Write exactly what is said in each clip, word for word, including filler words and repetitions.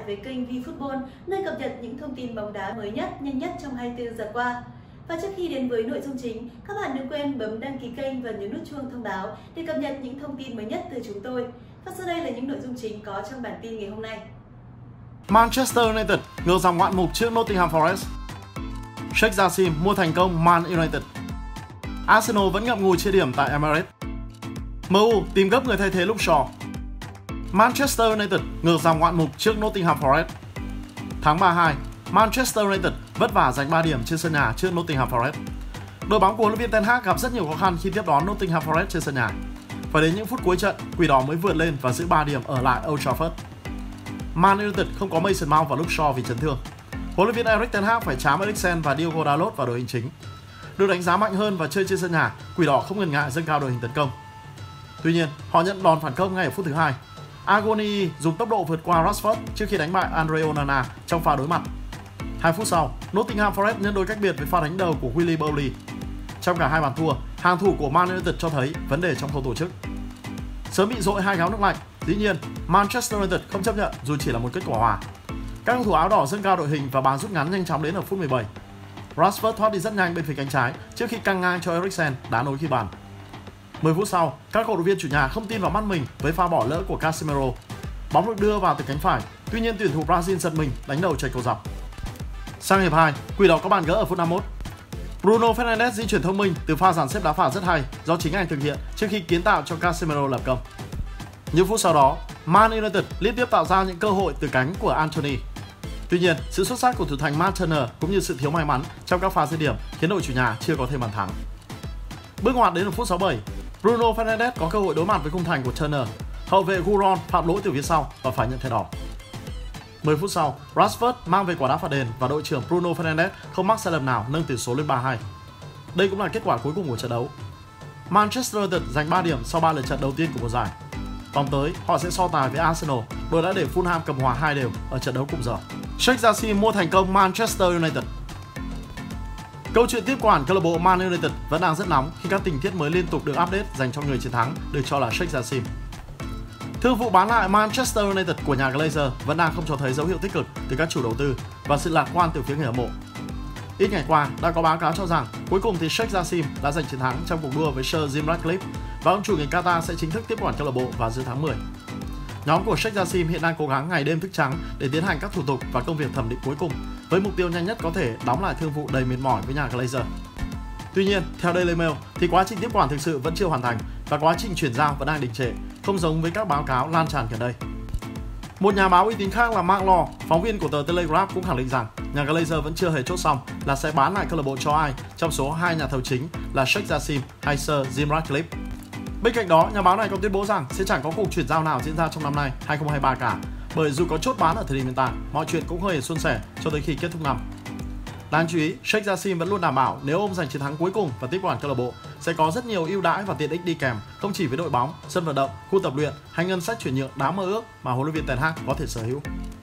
với kênh ViFootball, nơi cập nhật những thông tin bóng đá mới nhất, nhanh nhất trong hai mươi tư giờ qua. Và trước khi đến với nội dung chính, các bạn đừng quên bấm đăng ký kênh và nhấn nút chuông thông báo để cập nhật những thông tin mới nhất từ chúng tôi. Và sau đây là những nội dung chính có trong bản tin ngày hôm nay. Manchester United ngược dòng ngoạn mục trước Nottingham Forest. Sheikh Jassim mua thành công Man United. Arsenal vẫn ngậm ngùi chia điểm tại Emirates. em u tìm gấp người thay thế Luke Shaw. Manchester United ngược dòng ngoạn mục trước Nottingham Forest. Tháng ba hai, Manchester United vất vả giành ba điểm trên sân nhà trước Nottingham Forest. Đội bóng của huấn luyện viên Ten Hag gặp rất nhiều khó khăn khi tiếp đón Nottingham Forest trên sân nhà. Phải đến những phút cuối trận, Quỷ đỏ mới vượt lên và giữ ba điểm ở lại Old Trafford. Man United không có Mason Mount và Luke Shaw vì chấn thương. Huấn luyện viên Erik ten Hag phải trám Eriksen và Diogo Dalot vào đội hình chính. Được đánh giá mạnh hơn và chơi trên sân nhà, Quỷ đỏ không ngần ngại dâng cao đội hình tấn công. Tuy nhiên, họ nhận đòn phản công ngay ở phút thứ hai. Agoni dùng tốc độ vượt qua Rashford trước khi đánh bại Andre Onana trong pha đối mặt. Hai phút sau, Nottingham Forest nhân đôi cách biệt với pha đánh đầu của Willy Bowley. Trong cả hai bàn thua, hàng thủ của Man United cho thấy vấn đề trong khâu tổ chức. Sớm bị dội hai gáo nước lạnh, dĩ nhiên Manchester United không chấp nhận dù chỉ là một kết quả hòa. Các cầu thủ áo đỏ dâng cao đội hình và bàn rút ngắn nhanh chóng đến ở phút mười bảy. Rashford thoát đi rất nhanh bên phía cánh trái trước khi căng ngang cho Eriksen đá nối ghi bàn. mười phút sau, các cổ động viên chủ nhà không tin vào mắt mình với pha bỏ lỡ của Casemiro. Bóng được đưa vào từ cánh phải, tuy nhiên tuyển thủ Brazil giật mình đánh đầu chệch cầu dọc. Sang hiệp hai, Quỷ đỏ có bàn gỡ ở phút năm mươi mốt. Bruno Fernandes di chuyển thông minh từ pha dàn xếp đá phạt rất hay do chính anh thực hiện trước khi kiến tạo cho Casemiro lập công. Những phút sau đó, Man United liên tiếp tạo ra những cơ hội từ cánh của Anthony. Tuy nhiên, sự xuất sắc của thủ thành Matt Turner cũng như sự thiếu may mắn trong các pha dứt điểm khiến đội chủ nhà chưa có thêm bàn thắng. Bước ngoặt đến ở phút sáu mươi bảy, Bruno Fernandes có cơ hội đối mặt với khung thành của Turner. Hậu vệ Guron phạm lỗi từ phía sau và phải nhận thẻ đỏ. mười phút sau, Rashford mang về quả đá phạt đền và đội trưởng Bruno Fernandes không mắc sai lầm nào nâng tỷ số lên ba hai. Đây cũng là kết quả cuối cùng của trận đấu. Manchester United giành ba điểm sau ba lượt trận đầu tiên của mùa giải. Vòng tới, họ sẽ so tài với Arsenal, đội đã để Fulham cầm hòa hai đều ở trận đấu cùng giờ. Sheikh Jassim mua thành công Manchester United. Câu chuyện tiếp quản câu lạc bộ Man United vẫn đang rất nóng khi các tình tiết mới liên tục được update dành cho người chiến thắng được cho là Sheikh Jassim. Thương vụ bán lại Manchester United của nhà Glazer vẫn đang không cho thấy dấu hiệu tích cực từ các chủ đầu tư và sự lạc quan từ phía người hâm mộ. Ít ngày qua đã có báo cáo cho rằng cuối cùng thì Sheikh Jassim đã giành chiến thắng trong cuộc đua với Sir Jim Ratcliffe và ông chủ người Qatar sẽ chính thức tiếp quản câu lạc bộ vào giữa tháng mười. Nhóm của Sheikh Jassim hiện đang cố gắng ngày đêm thức trắng để tiến hành các thủ tục và công việc thẩm định cuối cùng với mục tiêu nhanh nhất có thể đóng lại thương vụ đầy mệt mỏi với nhà Glazer. Tuy nhiên, theo Daily Mail thì quá trình tiếp quản thực sự vẫn chưa hoàn thành và quá trình chuyển giao vẫn đang đình trệ, không giống với các báo cáo lan tràn gần đây. Một nhà báo uy tín khác là Mark Law, phóng viên của tờ Telegraph cũng khẳng định rằng nhà Glazer vẫn chưa hề chốt xong là sẽ bán lại câu lạc bộ cho ai trong số hai nhà thầu chính là Sheikh Jassim hay Sir Jim Ratcliffe. Bên cạnh đó, nhà báo này còn tuyên bố rằng sẽ chẳng có cuộc chuyển giao nào diễn ra trong năm nay hai không hai ba cả, bởi dù có chốt bán ở thời điểm hiện tại, mọi chuyện cũng không hề suôn sẻ cho tới khi kết thúc năm. Đáng chú ý, Sheikh Jassim vẫn luôn đảm bảo nếu ông giành chiến thắng cuối cùng và tiếp quản câu lạc bộ sẽ có rất nhiều ưu đãi và tiện ích đi kèm, không chỉ với đội bóng, sân vận động, khu tập luyện hay ngân sách chuyển nhượng đáng mơ ước mà huấn luyện viên Ten Hag có thể sở hữu.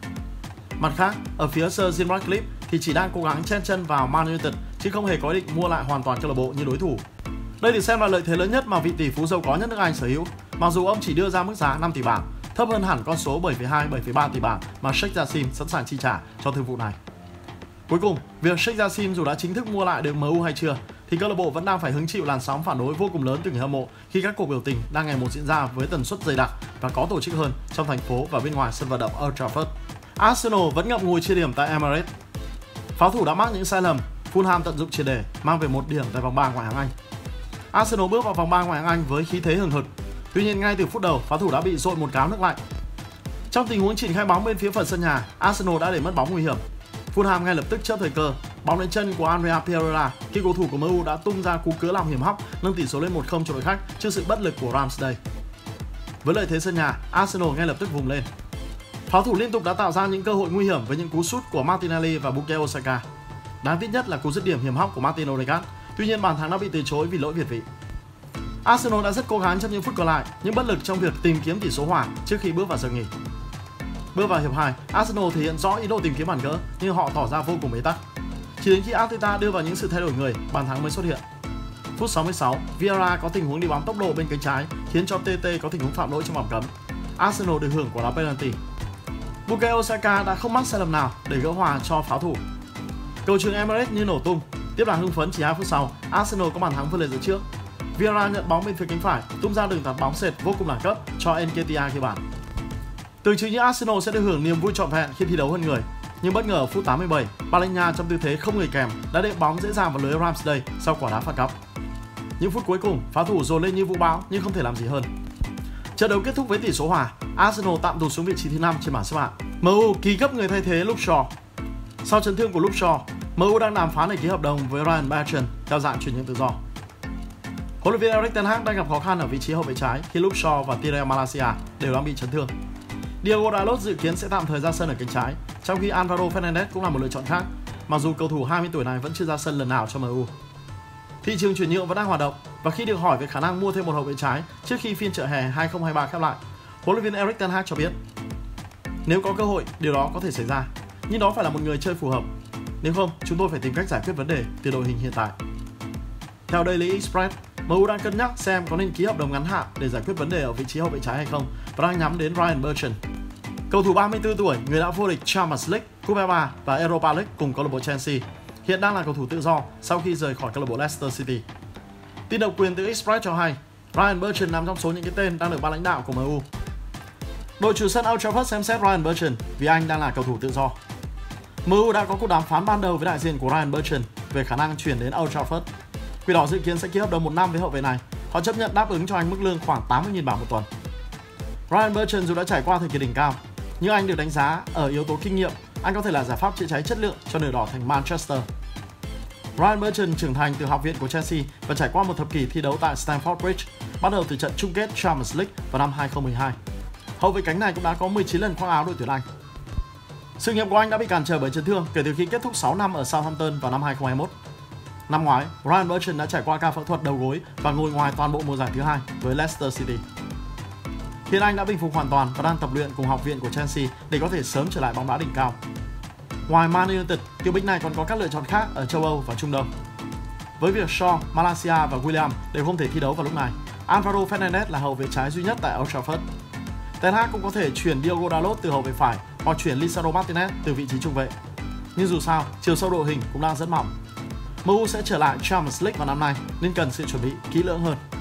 Mặt khác, ở phía Sir Jim Ratcliffe thì chỉ đang cố gắng chen chân vào Man United chứ không hề có ý định mua lại hoàn toàn câu lạc bộ như đối thủ. Đây được xem là lợi thế lớn nhất mà vị tỷ phú giàu có nhất nước Anh sở hữu, mặc dù ông chỉ đưa ra mức giá năm tỷ bảng, thấp hơn hẳn con số bảy phẩy hai đến bảy phẩy ba tỷ bảng mà Sheikh Jassim sẵn sàng chi trả cho thương vụ này. Cuối cùng, việc Sheikh Jassim dù đã chính thức mua lại được em u hay chưa thì câu lạc bộ vẫn đang phải hứng chịu làn sóng phản đối vô cùng lớn từ người hâm mộ khi các cuộc biểu tình đang ngày một diễn ra với tần suất dày đặc và có tổ chức hơn trong thành phố và bên ngoài sân vận động Old Trafford. Arsenal vẫn ngậm ngùi chia điểm tại Emirates. Pháo thủ đã mắc những sai lầm, Fulham tận dụng triệt để mang về một điểm tại vòng ba ngoại hạng Anh. Arsenal bước vào vòng ba ngoại hạng Anh với khí thế hừng hực. Tuy nhiên ngay từ phút đầu, pháo thủ đã bị dội một gáo nước lạnh. Trong tình huống triển khai bóng bên phía phần sân nhà, Arsenal đã để mất bóng nguy hiểm. Fulham ngay lập tức chớp thời cơ, bóng đến chân của Andrea Pereira khi cầu thủ của em u đã tung ra cú cứa lòng hiểm hóc nâng tỷ số lên một không cho đội khách trước sự bất lực của Ramsdale. Với lợi thế sân nhà, Arsenal ngay lập tức vùng lên. Pháo thủ liên tục đã tạo ra những cơ hội nguy hiểm với những cú sút của Martinelli và Bukayo Saka. Đáng tiếc nhất là cú dứt điểm hiểm hóc của Martin Odegaard. Tuy nhiên bàn thắng đã bị từ chối vì lỗi việt vị. Arsenal đã rất cố gắng trong những phút còn lại, nhưng bất lực trong việc tìm kiếm tỷ số hòa trước khi bước vào giờ nghỉ. Bước vào hiệp hai, Arsenal thể hiện rõ ý đồ tìm kiếm bàn gỡ, nhưng họ tỏ ra vô cùng bế tắc. Chỉ đến khi Arteta đưa vào những sự thay đổi người, bàn thắng mới xuất hiện. Phút sáu mươi sáu, Vieira có tình huống đi bóng tốc độ bên cánh trái, khiến cho tê tê có tình huống phạm lỗi trong vòng cấm. Arsenal được hưởng quả đá penalty. Bukayo Saka đã không mắc sai lầm nào để gỡ hòa cho pháo thủ. Cầu trường Emirates như nổ tung. Tiếp đà hưng phấn chỉ hai phút sau, Arsenal có bàn thắng vươn lên dẫn trước. Vieira nhận bóng bên phía cánh phải, tung ra đường tạt bóng sệt vô cùng đẳng cấp cho Nketiah ghi bàn. Tưởng chừng như Arsenal sẽ được hưởng niềm vui trọn vẹn khi thi đấu hơn người, nhưng bất ngờ ở phút tám mươi bảy, Palhinha trong tư thế không người kèm đã đệm bóng dễ dàng vào lưới Ramsdale sau quả đá phạt góc. Những phút cuối cùng, pháo thủ dồn lên như vũ bão nhưng không thể làm gì hơn. Trận đấu kết thúc với tỷ số hòa, Arsenal tạm tụt xuống vị trí thứ năm trên bảng xếp hạng. em u ký gấp người thay thế Luke Shaw. Sau chấn thương của Luke Shaw, em u đang đàm phán để ký hợp đồng với Ryan Bertrand theo dạng chuyển nhượng tự do. Huấn luyện viên Erik ten Hag đang gặp khó khăn ở vị trí hậu vệ trái khi Luke Shaw và Tyrell Malacia đều đang bị chấn thương. Diogo Dalot dự kiến sẽ tạm thời ra sân ở cánh trái, trong khi Alvaro Fernandez cũng là một lựa chọn khác, mặc dù cầu thủ hai mươi tuổi này vẫn chưa ra sân lần nào cho em u. Thị trường chuyển nhượng vẫn đang hoạt động và khi được hỏi về khả năng mua thêm một hậu vệ trái trước khi phiên chợ hè hai không hai ba khép lại, huấn luyện viên Erik ten Hag cho biết nếu có cơ hội, điều đó có thể xảy ra, nhưng đó phải là một người chơi phù hợp. Nếu không, chúng tôi phải tìm cách giải quyết vấn đề từ đội hình hiện tại. Theo Daily Express, em u đang cân nhắc xem có nên ký hợp đồng ngắn hạn để giải quyết vấn đề ở vị trí hậu vệ trái hay không và đang nhắm đến Ryan Bertrand. Cầu thủ ba mươi tư tuổi, người đã vô địch Champions League, Cúp ép a và Europa League cùng câu lạc bộ Chelsea, hiện đang là cầu thủ tự do sau khi rời khỏi câu lạc bộ Leicester City. Tin độc quyền từ Express cho hay, Ryan Bertrand nằm trong số những cái tên đang được ban lãnh đạo của em u. Đội chủ sân Old Trafford xem xét Ryan Bertrand vì anh đang là cầu thủ tự do. em u đã có cuộc đàm phán ban đầu với đại diện của Ryan Bertrand về khả năng chuyển đến Old Trafford. Quỷ đỏ dự kiến sẽ ký hợp đồng một năm với hậu vệ này. Họ chấp nhận đáp ứng cho anh mức lương khoảng tám mươi nghìn bảng một tuần. Ryan Bertrand dù đã trải qua thời kỳ đỉnh cao, nhưng anh được đánh giá ở yếu tố kinh nghiệm, anh có thể là giải pháp chữa cháy chất lượng cho nửa đỏ thành Manchester. Ryan Bertrand trưởng thành từ học viện của Chelsea và trải qua một thập kỷ thi đấu tại Stamford Bridge, bắt đầu từ trận chung kết Champions League vào năm hai không một hai. Hậu vệ cánh này cũng đã có mười chín lần khoác áo đội tuyển Anh. Sự nghiệp của anh đã bị cản trở bởi chấn thương kể từ khi kết thúc sáu năm ở Southampton vào năm hai không hai mốt. Năm ngoái, Ryan Bertrand đã trải qua ca phẫu thuật đầu gối và ngồi ngoài toàn bộ mùa giải thứ hai với Leicester City. Hiện anh đã bình phục hoàn toàn và đang tập luyện cùng học viện của Chelsea để có thể sớm trở lại bóng đá đỉnh cao. Ngoài Man United, cựu binh này còn có các lựa chọn khác ở châu Âu và Trung Đông. Với việc Shaw, Malacia và Willian đều không thể thi đấu vào lúc này, Alvaro Fernandez là hậu vệ trái duy nhất tại Old Trafford. Ten Hag cũng có thể chuyển Diogo Dalot từ hậu vệ phải hoặc chuyển Lisandro Martinez từ vị trí trung vệ. Nhưng dù sao, chiều sâu đội hình cũng đang rất mỏng. em u sẽ trở lại Champions League vào năm nay nên cần sự chuẩn bị kỹ lưỡng hơn.